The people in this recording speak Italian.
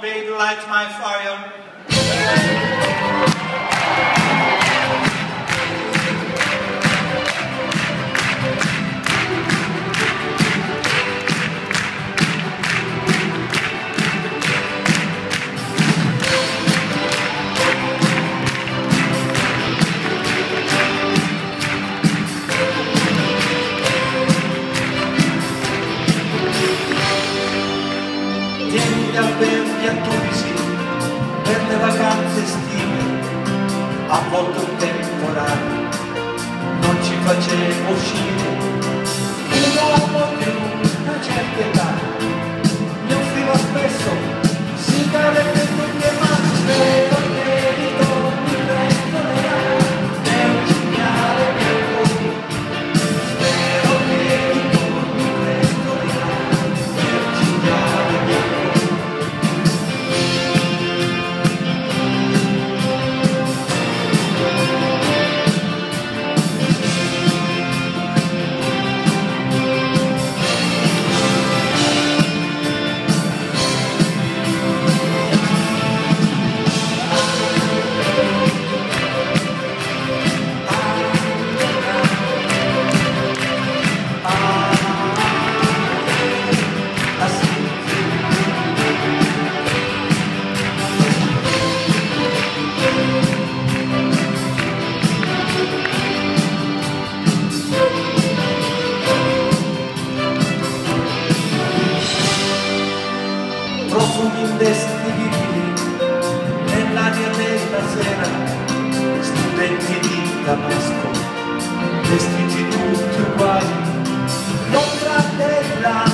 babe, light my fire. Tieni alberghi a Tunisi per le vacanze estive, a volte un temporale non ci faceva uscire. Un uomo di una certa età mi offriva spesso sigarette tutte, ma spero che ritorni presto lei è un segnale per voi. Spero che ritorni presto lei è un segnale per voi. Profumi indescrivibili nell'aria della sera, studenti di Damasco, vestiti tutti uguali, l'ombra della